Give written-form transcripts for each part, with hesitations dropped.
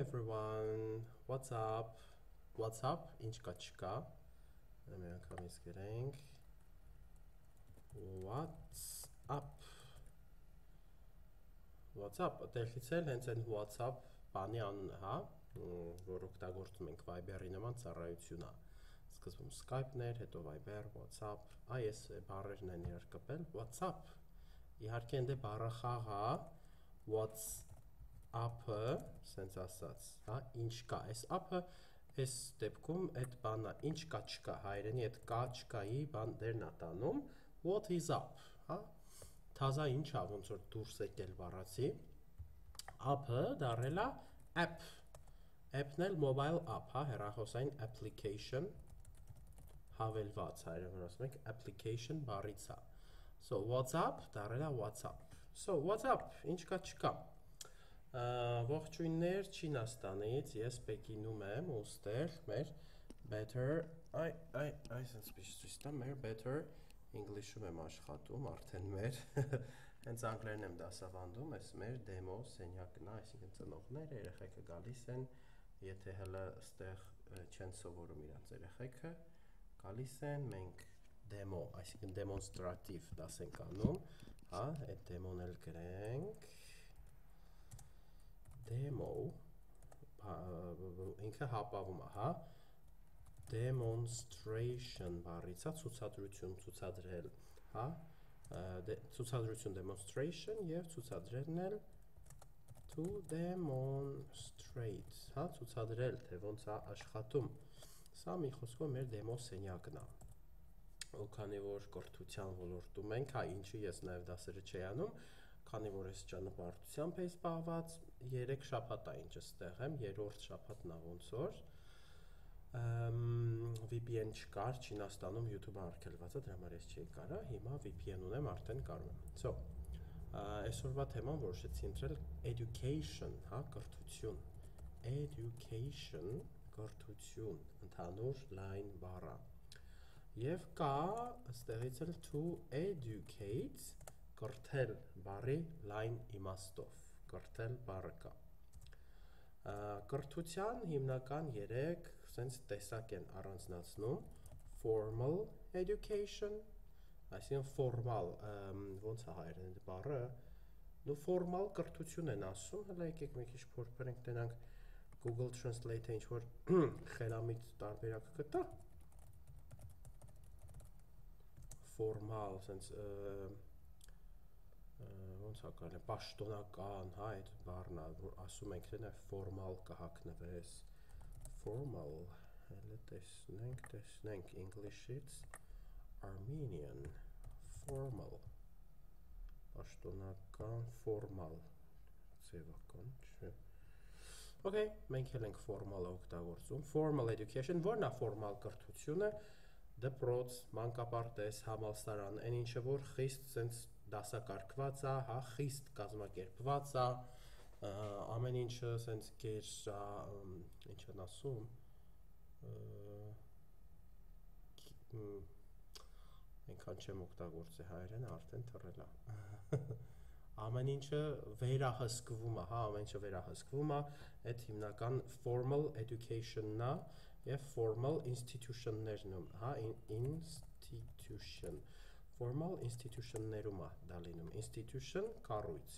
everyone, what's up? What's up? Ինչ կա չկա։ Մի անգամից գրենք What's up? What's up? Այդտեղից էլ հենց այն WhatsApp բանի անունը, հա, որ օգտագործում ենք Viber-ի նման ծառայություն է։ Սկզբում Skype-ներ, հետո Viber, WhatsApp, այս բառերն են իրար կապել, WhatsApp։ Իհարկե ընդ է բառախաղ է, WhatsApp-ը, սենց ասած, հա, ինչ կա, այս app-ը, այս դեպքում այդ բանը, ինչ կա չկա, հայերենի այդ կա չկայի բան դերն է տանում, what is up, հա, թազա ինչ է, ոնց որ դուրս եկել բառացի, app-ը դարել է app, app-ն էլ mobile app, հա, հեռախոսային application, հավելված, հայերեն ասում ենք application բառից է, so WhatsApp դարել է WhatsApp, so WhatsApp, ինչ կա չկա, ողջույններ Չինաստանից, ես Պեկինում եմ, ուստեղ մեր better, այսպես ցույց տամ, մեր better English-ում եմ աշխատում, արդեն մեր, հենց անգլերեն եմ դասավանդում, այս մեր demo սենյակն է, այսինքն ծնողները, երեխեքը գալիս են, եթե հələ ստեղ չեն սովորում իրանց երեխեքը, գալիս են, մենք demo, այսինքն demonstrative դաս ենք անում, հա, այդ demo-ն էլ գրենք, demo, ինքը հապավում է, հա, demonstration բառից է, ցուցադրություն, ցուցադրել, հա, ցուցադրություն demonstration և ցուցադրելն էլ to demonstrate, հա, ցուցադրել, թե ոնց է աշխատում, սա մի խոսքով մեր demo սենյակն է, ու քանի որ կրթության ոլորտում ենք, հա, ինչի ես նաև դասերը չի անում, քանի որ ես ճանապարհորդությամբ էի զբաղված, 3 շաբաթ է ինչ ստեղ եմ, երրորդ շաբաթն է ոնց որ, VPN չկար, Չինաստանում YouTube-ը արգելված է, դրա համար ես չի կարա, հիմա VPN ունեմ, արդեն կարում եմ, so, այսօրվա թեման որոշեցի ընտրել education, հա, կրթություն, education, կրթություն, ընդհանուր լայն բառը, և կա, ստեղից էլ to educate, կրթել բառի լայն իմաստով, կրթել բառը կա, կրթության հիմնական 3 սենց տեսակ են առանձնացնում, formal education, այսինքն formal, ոնց է հայերեն բառը, նու formal կրթություն են ասում, հələ եկեք մի քիչ փորձենք տենանք Google Translate-ը ինչ-որ խելամիտ տարբերակ կտա, formal, սենց, ոնց է կարել, պաշտոնական, հա, այդ բառն է, որ ասում ենք, թե formal կհակնվես, formal, հələ տեսնենք English-ից, Armenian, formal, պաշտոնական, formal, ձևական, չէ, okay, մենք էլ ենք formal օգտագործում, formal education, որն է formal կրթությունը, դպրոց, մանկապարտեզ, համալսարան, այն ինչը որ խիստ սենց դասակարգված է, հա, խիստ կազմակերպված է, ամեն ինչը սենց գեր, ինչ են ասում, այնքան չեմ օգտագործի հայերեն, արդեն թռել է, ամեն ինչը վերահսկվում է, հա, ամեն ինչը վերահսկվում է, այդ հիմնական formal education-ն է, և formal institution-ներն, հա, institution, formal institution-ներում է դա լինում, institution, կառույց,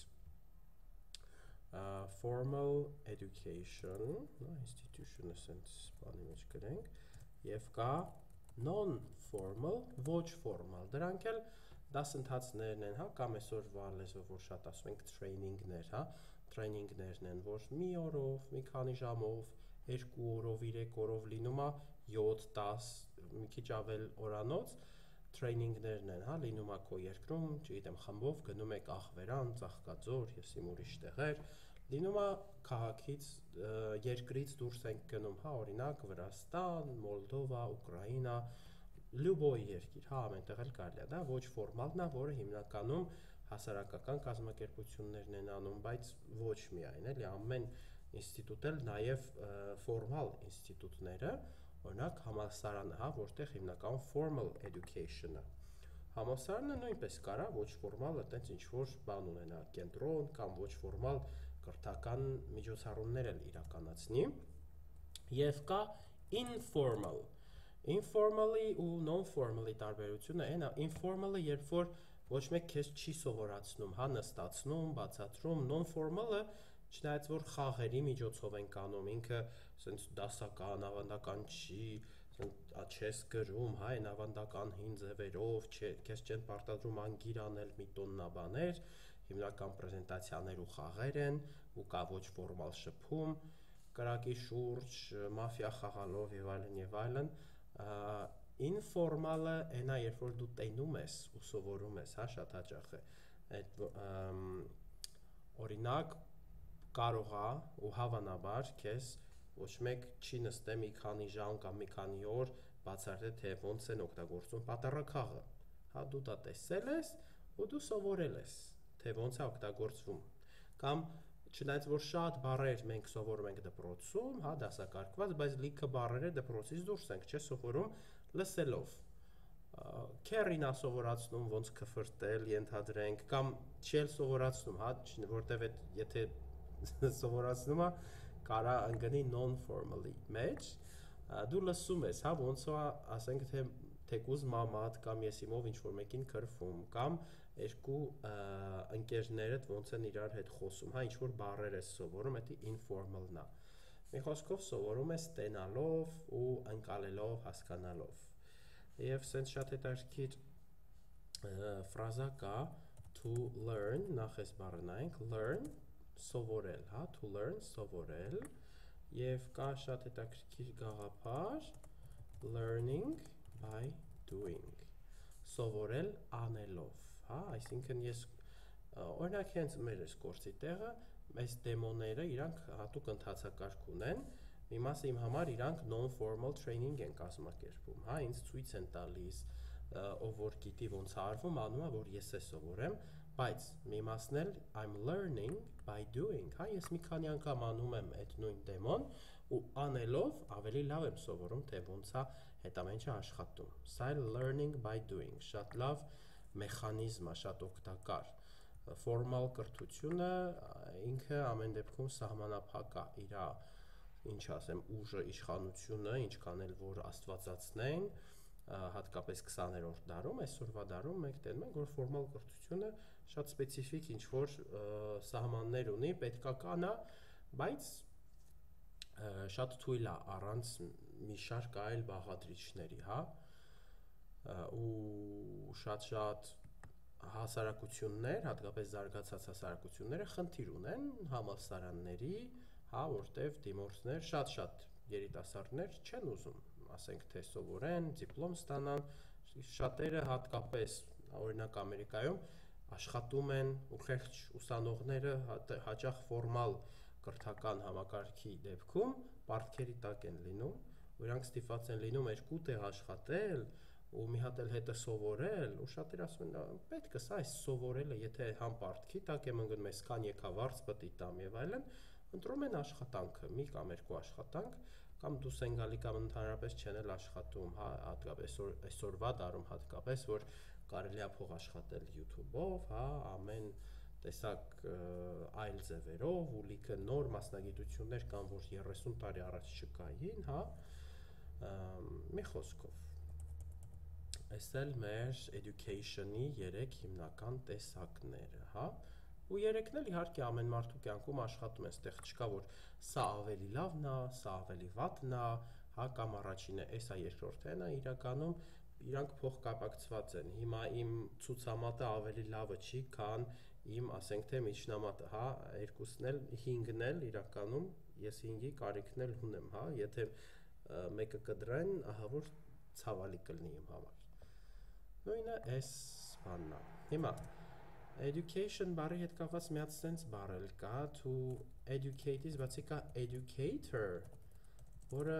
formal education, institution-ը սենց բանի մեջ գրենք, և կա non-formal, ոչ formal, դրանք էլ դասընթացներն են, հա, կամ այսօրվա լեզվով որ շատ ասում ենք training-ներ, հա, training-ներն են, որ մի օրով, մի քանի ժամով, 2 օրով, 3 օրով լինում է 7-10, մի քիչ ավել օրանոց, training-ներն են, հա, լինում է քո երկրում, չգիտեմ, խմբով, գնում եք Ախվերան, Ծաղկաձոր, ես իմ ուրիշ տեղեր, լինում է քաղաքից, երկրից դուրս ենք գնում, հա, օրինակ, Վրաստան, Մոլդովա, Ուկրաինա, լյուբոյ երկիր, հա, ամենտեղ էլ կարելի է, դա ոչ ֆորմալն է, որը հիմնականում հասարակական կազմակերպություններն են անում, բայց ոչ միայն, էլի, ամեն ինստիտուտ էլ նաև ֆորմալ ինստիտուտները, օրինակ համալսարանը, հա, որտեղ հիմնական formal education-ը, համալսարանը նույնպես կարա ոչ ֆորմալ, այտենց ինչ-որ բան ունենա, կենտրոն կամ ոչ ֆորմալ կրթական միջոցառումներ էլ իրականացնի, եւ կա informal։ Informally ու non-formally տարբերությունը այն է, informally երբ որ ոչ մեկ քեզ չի սովորացնում, հա, նստացնում, բացատրում, non-formal-ը չնայած որ խաղերի միջոցով են կանում, ինքը ասենց դասական, ավանդական չի, չես գրում, հա, այն ավանդական հին ձևերով, քեզ չեն պարտադրում անգիր անել մի տոննա բաներ, հիմնական պրեզենտացիաներ ու խաղեր են, ու կա ոչ ֆորմալ շփում, կրակի շուրջ, մաֆիա խաղալով եւ այլն եւ այլն, ինֆորմալը այն է, երբ որ դու տենում ես ու սովորում ես, հա, շատ հաճախ է, այդ օրինակ կարող է ու հավանաբար քեզ ոչ մեկ չի նստե մի քանի ժամ կամ մի քանի օր բացատրե թե ոնց են օգտագործում պատառաքաղը, հա, դու դա տեսել ես ու դու սովորել ես, թե ոնց է օգտագործվում, կամ չնայած որ շատ բառեր մենք սովորում ենք դպրոցում, հա, դասակարգված, բայց լիքը բառերը դպրոցից դուրս ենք, չէ, սովորում լսելով։ Քերին է սովորացնում ոնց քֆրտել, ենթադրենք, կամ չի էլ սովորացնում, հա, որտեվ եթե սովորացնում է, կարա ընկնի non-formally մեջ, դու լսում ես, հա, ոնց է, ասենք թե թեկուզ մամատ կամ ես իմով ինչ-որ մեկին քրվում, կամ երկու ընկերներդ ոնց են իրար հետ խոսում, հա, ինչ-որ բառեր ես սովորում, դա informal-ն է։ Մի խոսքով սովորում ես տենալով ու ընկալելով, հասկանալով։ Եվ սենց շատ հետաքրքիր ֆրազա կա to learn, նախ էս բառը նայենք, learn, սովորել, հա, to learn, սովորել, եւ կա շատ հետաքրքիր գաղափար learning by doing, սովորել անելով, հա, այսինքն ես օրինակ հենց մեր այս կորսի տեղը, այս դեմոները իրանք հատուկ ընթացակարգ ունեն, մի մասը իմ համար իրանք non-formal training են կազմակերպում, հա, ինձ ցույց են տալիս, ով որ գիտի ոնց է արվում, անում է, որ ես է սովորեմ, բայց մի մասն էլ I'm learning by doing, հա, ես մի քանի անգամ անում եմ այդ նույն դեմոն ու անելով ավելի լավ եմ սովորում, թե ոնց է հետամենջը աշխատում։ Սա է learning by doing, շատ լավ մեխանիզմ է, շատ օգտակար։ Ֆորմալ կրթությունը ինքը ամեն դեպքում սահմանափակ է, իր ինչ ասեմ, ուժը, իշխանությունը, ինչքան էլ որ աստվածացնեն, հատկապես 20-րդ դարում, այսօրվա դարում մենք տենում ենք, որ ֆորմալ կրթությունը շատ սպეციფიկ ինչ-որ սահմաններ ունի, պետքական է, բայց շատ թույլ է առանց մի շարք այլ բաղադրիչների, հա, ու շատ հասարակություններ, հատկապես զարգացած հասարակությունները խնդիր ունեն համալսարանների, հա, որտեվ դիմորդներ շատ երիտասարդներ չեն ուզում, ասենք թե սովորեն, դիպլոմ ստանան, շատերը հատկապես օրինակ Ամերիկայում աշխատում են ու խեղճ ուսանողները հաճախ ֆորմալ կրթական համակարգի դեպքում պարտքերի տակ են լինում, ու իրանք ստիպված են լինում երկու տեղ աշխատել ու մի հատ էլ հետը սովորել, ու շատերը ասում են, պետք է սա այս սովորելը, եթե համ պարտքի տակ եմ ընկնում, այսքան եկավարձ պետք է տամ եւ այլն, ընտրում են աշխատանքը, մի կամ երկու աշխատանք, կամ դուրս են գալի կամ ընդհանրապես չեն էլ աշխատում, հա, հատկապես այսօրվա դարում հատկապես, որ կարելի է փող աշխատել YouTube-ով, հա, ամեն տեսակ այլ ձևերով, ու լիքը նոր մասնագիտություններ կան, որ 30 տարի առաջ չկային, հա, մի խոսքով։ Այս էլ մեր education-ի 3 հիմնական տեսակները, հա, ու երեքն էլ իհարկե ամեն մարդու կյանքում աշխատում են, այդտեղ չկա, որ սա ավելի լավն է, սա ավելի վատն է, հա, կամ առաջինը, էսա երկրորդն է, իրականում իրանք փոխկապակցված են, հիմա իմ ցուցամատը ավելի լավը չի, քան իմ, ասենք թե միջնամատը, հա, երկուսն էլ 5-ն էլ իրականում ես 5-ի կարիքն էլ ունեմ, հա, եթե մեկը կդրեն, ահա որ ցավալի կլինի իմ համար։ Նույնը այս բանն է։ Հիմա education բառի հետ կապված մի հատ sense բառ էլ կա, to educate-ից բացի կա educator, որը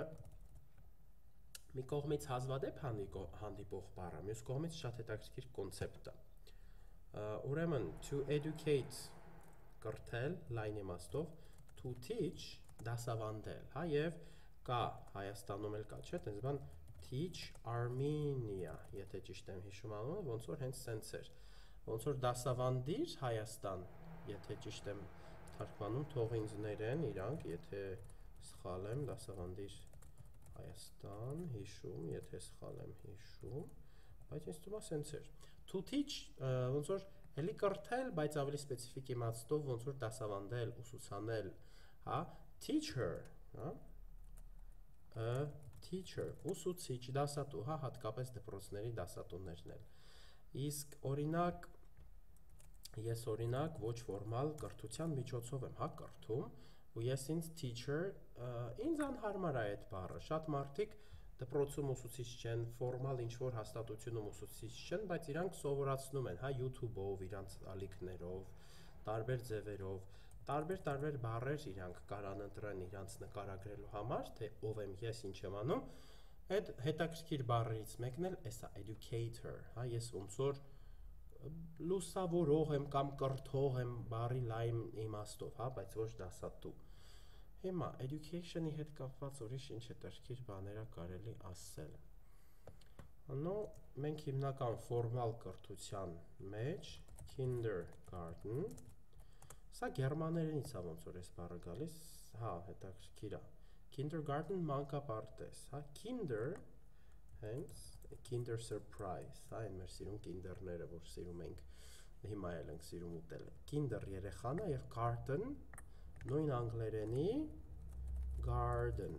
մի կողմից հազվադեպ հանդիպող բառ է, մյուս կողմից շատ հետաքրքիր կոնցեպտ է։ Ուրեմն to educate կրթել, լայն իմաստով, to teach դասավանդել, հա, եւ կա Հայաստանում էլ կա, չէ՞, տենց բան Teach Armenia, եթե ճիշտ եմ հիշում անունը, ոնց որ հենց սենց էր, ոնց որ դասավանդիր Հայաստան, եթե ճիշտ եմ թարգմանում թող ինձ ներեն իրանք, եթե սխալ եմ, դասավանդիր Հայաստան, հիշում, եթե սխալ եմ հիշում, բայց ինձ թվում է սենց էր։ To teach ոնց որ էլի կրթել, բայց ավելի սպეციფიկ իմաստով ոնց որ դասավանդել, ուսուցանել, հա, teacher, հա, a teacher, ուսուցիչ, դասատու, հա, հատկապես դպրոցների դասատուներն են։ Իսկ օրինակ ես օրինակ ոչ ֆորմալ կրթության միջոցով եմ, հա, կրթում, ու ես ինձ teacher, ինձ անհարմար է այդ բառը։ Շատ մարդիկ դպրոցում ուսուցիչ չեն, ֆորմալ ինչ-որ հաստատությունում ուսուցիչ չեն, բայց իրանք սովորացնում են, հա, YouTube-ով, իրանք ալիքներով, տարբեր ձևերով, տարբեր բառեր իրանք կարան ընտրեն իրանք նկարագրելու համար, թե ով եմ ես, ինչ եմ անում, այդ հետաքրքիր բառերից մեկն էլ էսա educator, հա, ես ոնց որ լուսավորող եմ կամ կրթող եմ բառի լայն իմաստով, հա, բայց ոչ դասատու։ Հիմա education-ի հետ կապված ուրիշ ինչ հետաքրքիր բաներ է կարելի ասել։ Անո մենք հիմնական ֆորմալ կրթության մեջ kindergarten, սա գերմաներենից է ոնց որ այս բառը գալիս, հա, հետաքրքիր է։ Kindergarten մանկապարտեզ, հա, kinder hence kinder surprise, հա, այն մեր սիրուն կինդերները, որ սիրում ենք, հիմա էլ ենք սիրում ուտել։ Kinder երեխան է եւ garden նույն անգլերենի garden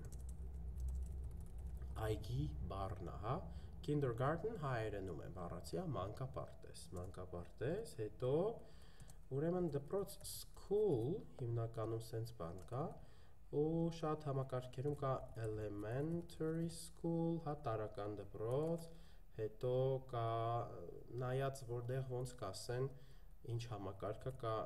այգի բառն է, հա։ Kindergarten հայերենում է բառացի, մանկապարտեզ, հետո ուրեմն դպրոց school հիմնականում sense բան կա, ու շատ համակարգերում կա elementary school, հա, տարրական դպրոց, հետո կա նայած որտեղ ոնց կասեն, ինչ համակարգը կա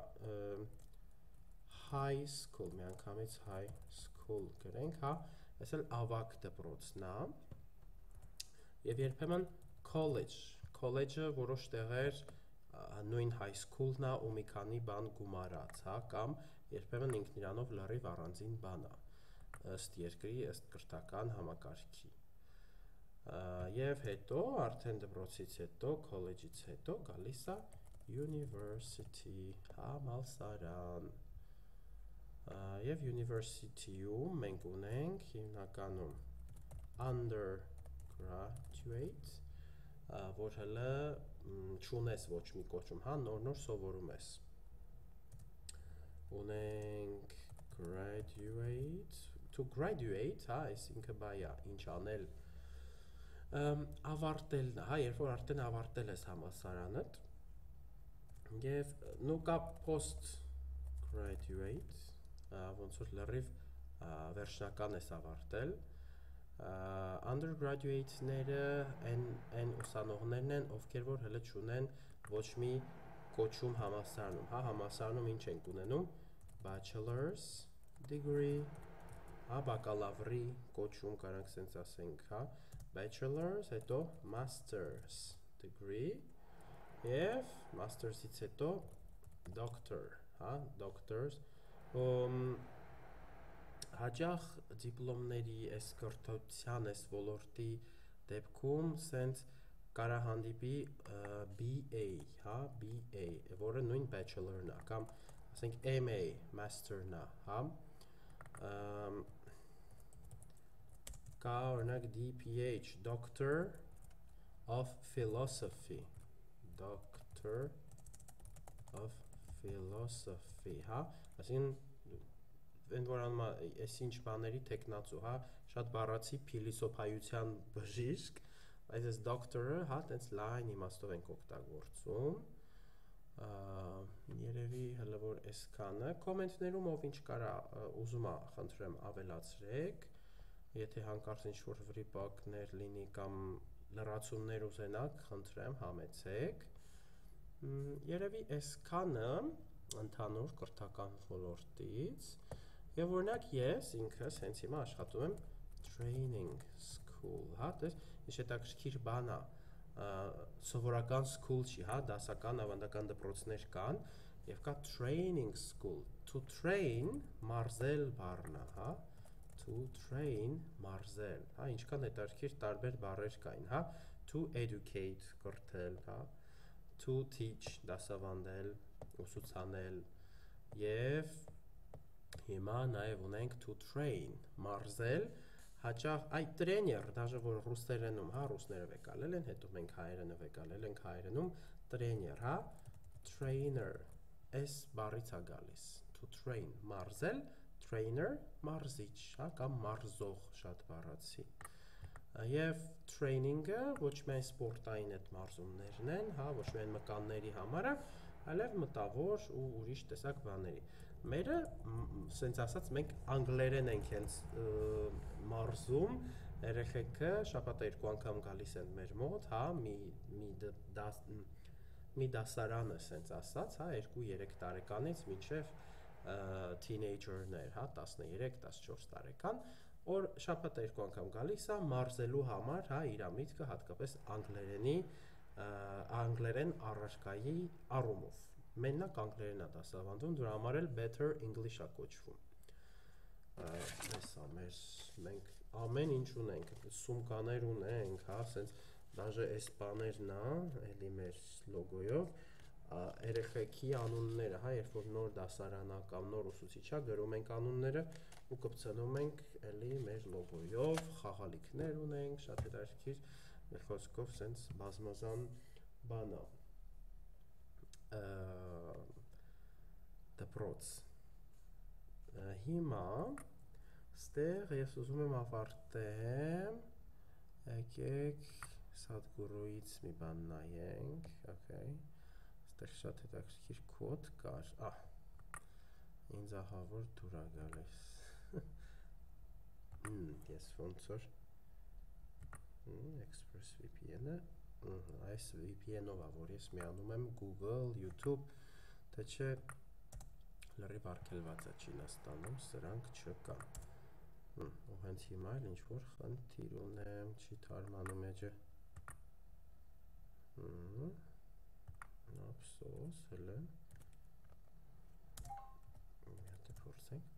high school, միանգամից high school գրենք, հա, այս էլ ավագ դպրոցն է, եւ երբեմն college-ը որոշ տեղեր նույն high school-ն է ու մի քանի բան գումարած, հա, կամ երբեմն ինքն իրանով լրիվ առանձին բան է, ըստ երկրի, ըստ կրթական համակարգի։ Եվ հետո արդեն դպրոցից հետո, college-ից հետո գալիս է university, համալսարան։ Եվ university-ում մենք ունենք հիմնականում undergraduate, որ հələ չունես ոչ մի կոչում, հա, նոր սովորում ես։ Ունենք graduate, to graduate, հա, այսինքն բայա, ինչ անել, ավարտելն է, հա, երբ որ արդեն ավարտել ես համալսարանդ, եւ նու կա post graduate, ոնց որ լրիվ վերջնական ես ավարտել, undergraduate-ները այն ուսանողներն են, ովքեր որ հələ չունեն ոչ մի կոչում համալսարանում, հա, համալսարանում ինչ ենք ունենում, bachelor's degree, հա, բակալավրի կոչում կարանք սենց ասենք, հա, bachelor's, հետո master's degree, եւ master's-ից հետո doctor, հա, doctors, հաճախ դիպլոմների այս կրթության այս ոլորտի դեպքում սենց կարա հանդիպի BA, հա, BA, որը նույն bachelor-ն է, կամ ասենք MA, master-ն է, հա, կա օրինակ DPH, Doctor of Philosophy, հա, ասին են որ անում այս ինչ բաների տեխնացու, հա, շատ բառացի փիլիսոփայության բժիշկ, բայց այս դոկտորը, հա, տենց լայն իմաստով ենք օգտագործում, երևի հələ որ այսքանը, կոմենտներում ով ինչ կարա ուզում է, խնդրեմ ավելացրեք, եթե հանկարծ ինչ-որ վրիպակներ լինի կամ լրացումներ ուզենաք, խնդրեմ համեցեք, երևի այսքանը ընդհանուր կրթական ոլորտից, եւ օրինակ ես ինքս հենց հիմա աշխատում եմ training school, հա, դες ինչ հետաքրքիր բան է, սովորական school չի, հա, դասական ավանդական դպրոցներ կան, եւ կա training school, to train մարզել բառն է, հա, to train մարզել, հա, ինչքան հետաքրքիր տարբեր բառեր կային, հա, to educate կրթել, հա, to teach դասավանդել, ուսուցանել, եւ Հիմա նաև ունենք to train, մարզել, հաճախ այդ տրեյներ, դաժե որ ռուսերենում, հա, ռուսները վեկալել են, հետո մենք հայերենը վեկալել ենք հայերենում, տրեյներ, հա, trainer, այս բառից է գալիս, to train, մարզել, trainer, մարզիչ, հա, կամ մարզող, շատ բառացի։ Եվ training-ը ոչ միայն սպորտային այդ մարզումներն են, հա, ոչ միայն մկանների համարը, այլև մտավոր ու ուրիշ տեսակ բաների։ Մերը, սենց ասած, մենք անգլերեն ենք հենց մարզում, երեխեքը շաբաթը 2 անգամ գալիս են մեր մոտ, հա, մի դասարանը սենց ասած, հա, 2-3 տարեկանից մինչև teenager-ներ, հա, 13-14 տարեկան, որ շաբաթը 2 անգամ գալիս է մարզելու համար, հա, իր միտքը հատկապես անգլերեն առարկայի առումով։ Մենակ անգլերեն է դասավանդում, դրա համար էլ better English է կոչվում։ Էսա մենք ամեն ինչ ունենք, սումկաներ ունենք, հա, սենց դաժե այս բաներն է, էլի մեր լոգոյով, երեխեքի անունները, հա, երբ որ նոր դասարանա կամ նոր ուսուցիչ է, գրում ենք անունները ու կպցնում ենք էլի մեր լոգոյով, խաղալիքներ ունենք, շատ հետաքրքիր, մեր խոսքով սենց բազմազան բան է։ Դպրոց։ Հիմա ստեղ ես ուզում եմ ավարտեմ, եկեք Սադգուրուից մի բան նայենք, okay, ստեղ շատ հետաքրքիր կոդ կար, ինձ ահա որ դուր է գալիս, ես ոնց որ ExpressVPN-ը, այս VPN-ով է, որ ես միանում եմ Google, YouTube, թե չէ լրիվ արգելված է Չինաստանում, սրանք չկան, ու հենց հիմա էլ ինչ-որ խնդիր ունեմ, չի թարմանում էջը, ափսոս, հլը, մի հատ փորձենք,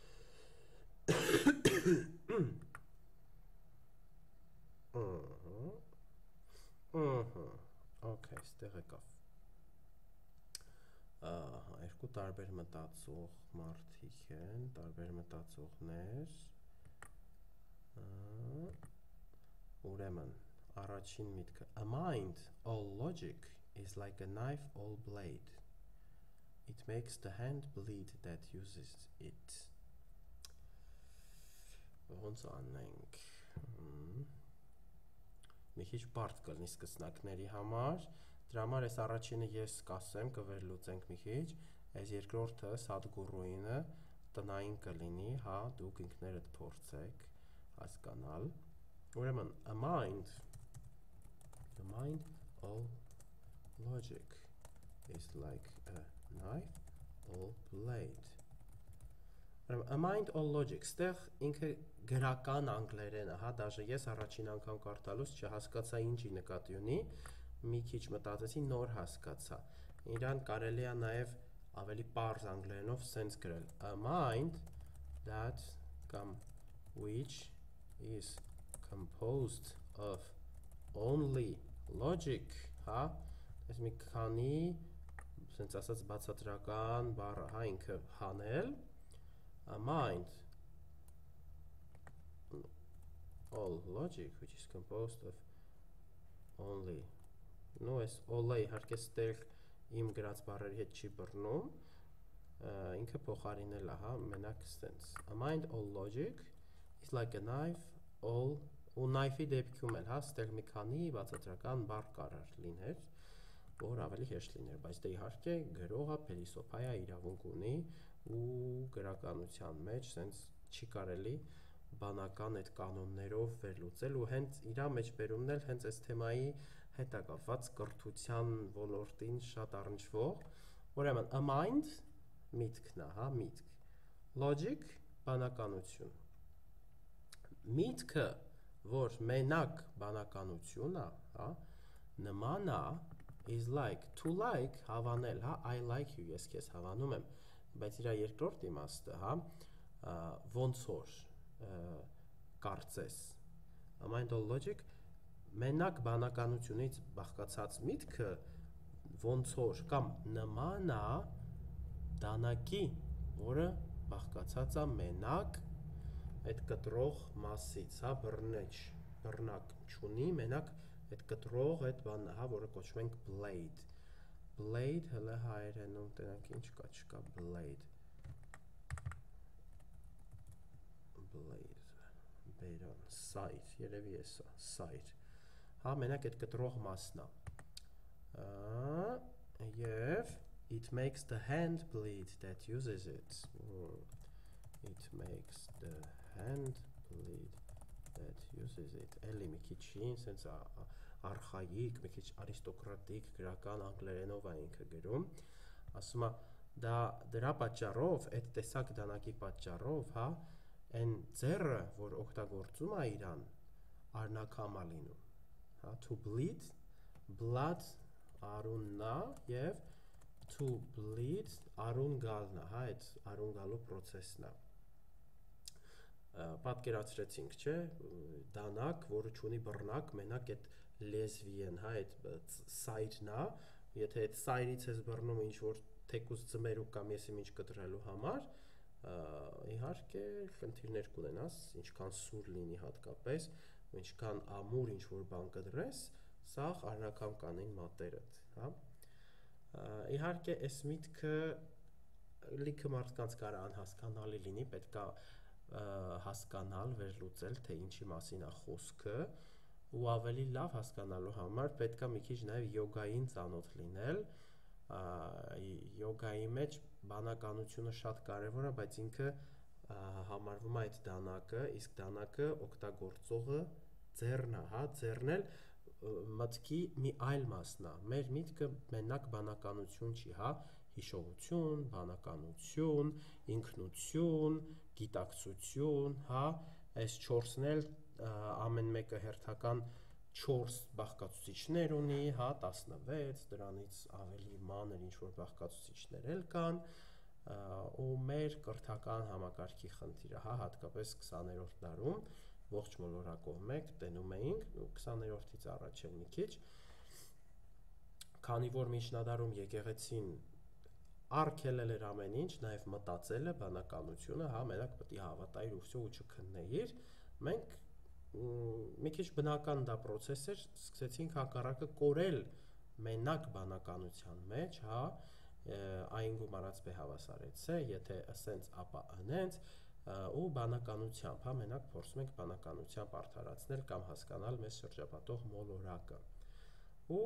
Okay, ստեղ եկավ, երկու տարբեր մտածող մարդիկ են, տարբեր մտածողներ, ուրեմն, առաջին միտքը, a mind, all logic, is like a knife, all blade, it makes the hand bleed that uses it, ոնց անենք, մի քիչ բարդ կլինի սկսնակների համար, դրա համար այս առաջինը ես կասեմ, կվերլուծենք մի քիչ, այս երկրորդը Սադգուրուինը տնային կլինի, հա, դուք ինքներդ փորձեք հասկանալ, ուրեմն, a mind, all logic is like a knife, all blade, a mind, all logic, ստեղ ինքը գրական անգլերենը, հա, դաժե ես առաջին անգամ կարդալուց չհասկացա ինչի նկատի ունի, մի քիչ մտածեցի, նոր հասկացա, իրան կարելի է նաև ավելի պարզ անգլերենով սենց գրել, a mind that կամ which is composed of only logic, հա, այս մի քանի, սենց ասած բացատրական բառը, հա, ինքը հանել, a mind, all logic, which is composed of only, նո ես all-ը իհարկե ստեղ իմ գրած բառերի հետ չի բռնում, ինքը փոխարինել է, հա, մենակ ստենց, a mind, all logic is like a knife, all, ու knife-ի դեպքում էլ, հա, ստեղ մի քանի բացատրական բառ կարար լիներ, որ ավելի հեշտ լիներ, բայց դե իհարկե գրողը փիլիսոփայա իրավունք ունի ու գրականության մեջ սենց չի կարելի բանական այդ կանոններով վերլուծել ու հենց իրա մեջ բերումն էլ հենց այս թեմայի հետ է կապված կրթության ոլորտին շատ առնչվող, ուրեմն a mind միտքն է, հա, միտք, logic բանականություն, միտքը, որ մենակ բանականություն է, հա, նման է, is like, to like, հավանել, հա, I like you, ես քեզ հավանում եմ, բայց իրա երկրորդ իմաստը, հա, ոնց որ կարծես, a mind, all logic, մենակ բանականությունից բաղկացած միտքը ոնց որ կամ նման է դանակի, որը բաղկացած է մենակ այդ կտրող մասից, հա, բռնակ չունի, մենակ այդ կտրող այդ բանն է, հա, որը կոչում ենք blade։ Blade հələ հայերենում տենանք ինչ կա, չկա blade։ Բերան, սայր, երևի էսա, սայր։ Հա, մենակ այդ կտրող մասն է։ Եվ it makes the hand bleed that uses it. It makes the hand bleed that uses it. Էլի մի քիչ սենց արխայիկ, մի քիչ արիստոկրատիկ գրական անգլերենով է ինքը գրում։ Ասում է դրա պատճառով, այդ տեսակ դանակի պատճառով, հա, այն ձեռը, որ օգտագործում է իրան, արնակամ է լինում։ Հա, to bleed, blood արունն է եւ to bleed արուն գալն է, հա, այդ արուն գալու process-ն է։ Պատկերացրեցինք, չէ, դանակ, որը ունի բռնակ, մենակ այդ լեզվիեն, հա, այդ սայրն է, եթե այդ սայրից ես բռնում ինչ որ թեկուզ ձմերուկ կամ եսի ինչ կտրելու համար, իհարկե խնդիրներ կունենաս, ինչքան սուր լինի հատկապես, ինչքան ամուր ինչ որ բան կդրես, սաղ արնակամ կանեն մատերդ, հա։ Իհարկե այս միտքը լիքը մարդկանց կարա անհասկանալի լինի, պետք է հասկանալ, վերլուծել, թե ինչի մասին է խոսքը, ու ավելի լավ հասկանալու համար պետք է մի քիչ նաև յոգային ծանոթ լինել։ Յոգայի մեջ բանականությունը շատ կարևոր է, բայց ինքը համարվում է այդ դանակը, իսկ դանակը օգտագործողը ձեռն է, հա, ձեռն էլ մտքի մի այլ մասն է։ Մեր միտքը մենակ բանականություն չի, հա, հիշողություն, բանականություն, ինքնություն, գիտակցություն, հա, այս 4-ն էլ ամեն մեկը հերթական 4 բաղկացուցիչներ ունի, հա, 16, դրանից ավելի մանր ինչ-որ բաղկացուցիչներ էլ կան, ու մեր կրթական համակարգի խնդիրը, հա, հատկապես 20-րդ դարում, ողջ մոլորակով մեկ տենում էինք, ու 20-րդից առաջ էլ մի քիչ, քանի որ միջնադարում եկեղեցին արգելել էր ամեն ինչ, նաև մտածելը, բանականությունը, հա, մենակ պետք է հավատայիր ու վсё ու չքննեիր, մենք մի քիչ բնական դա process էր, սկսեցինք հակառակը կորել մենակ բանականության մեջ, հա, այն գումարած բե հավասարեցե, եթե ասենց ապա անենց, ու բանականությամբ, հա, մենակ փորձում ենք բանականությամբ արդարացնել կամ հասկանալ մեզ շրջապատող մոլորակը։ Ու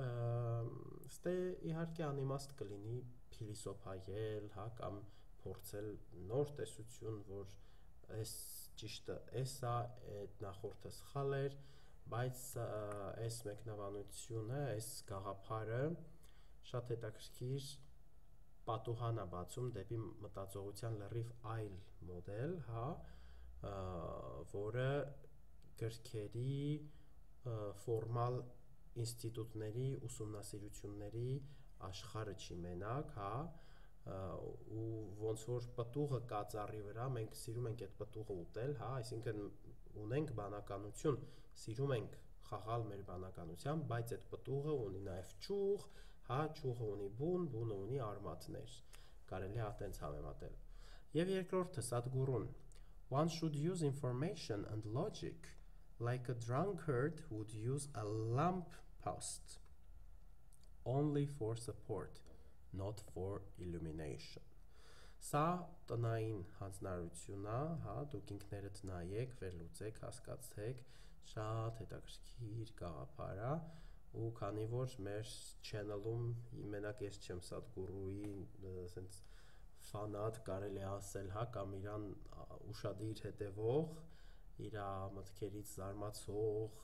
ստե իհարկե անիմաստ կլինի փիլիսոփայել, հա, կամ փորձել նոր տեսություն, որ այս ճիշտը էս է, այդ նախորդը սխալ էր, բայց այս մեկնաբանությունը, այս գաղափարը շատ հետաքրքիր պատուհան է բացում դեպի մտածողության լրիվ այլ մոդել, հա, որը գրքերի, ֆորմալ ինստիտուտների, ուսումնասիրությունների աշխարհը չի մենակ, հա, ու ոնց որ պտուղը կա ծառի վրա, մենք սիրում ենք այդ պտուղը ուտել, հա, այսինքն ունենք բանականություն, սիրում ենք խաղալ մեր բանականությամբ, բայց այդ պտուղը ունի նաև ճյուղ, հա, ճյուղը ունի բուն, բունը ունի արմատներ, կարելի է այտենց համեմատել։ Եվ երկրորդը Սադգուրուն, one should use information and logic like a drunkard would use a lamppost, only for support, not for illumination. Սա տնային հանձնարարություն է, հա, դուք ինքներդ նայեք, վերլուծեք, հասկացեք, շատ հետաքրքիր գաղափար է, ու քանի որ մեր channel-ում մենակ ես չեմ Սադգուրուի ասենց ֆանատ կարելի ասել, հա, կամ իրան ուշադիր հետևող, իր մտքերից զարմացող,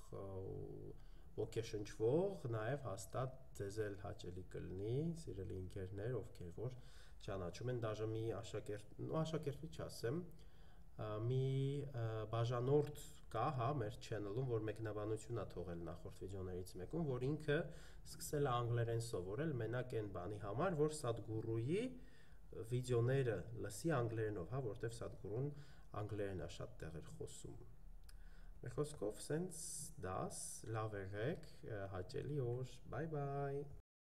ոգեշնչվող, նաև հաստատ ձեզ էլ հաճելի կլինի, սիրելի ընկերներ, ովքեր որ ճանաչում են, դաժե մի աշակերտի չասեմ, մի բաժանորդ կա, հա, մեր channel-ում, որ մեկնաբանություն է թողել նախորդ վիդեոներից մեկում, որ ինքը սկսել է անգլերեն սովորել մենակ այն բանի համար, որ Սադգուրուի վիդեոները լսի անգլերենով, հա, որտեվ Սադգուրուն անգլերեն է շատ տեղեր խոսում։ Մեր խոսքով սենց դաս, լավ եղեք, հաճելի օր, բայ բայ։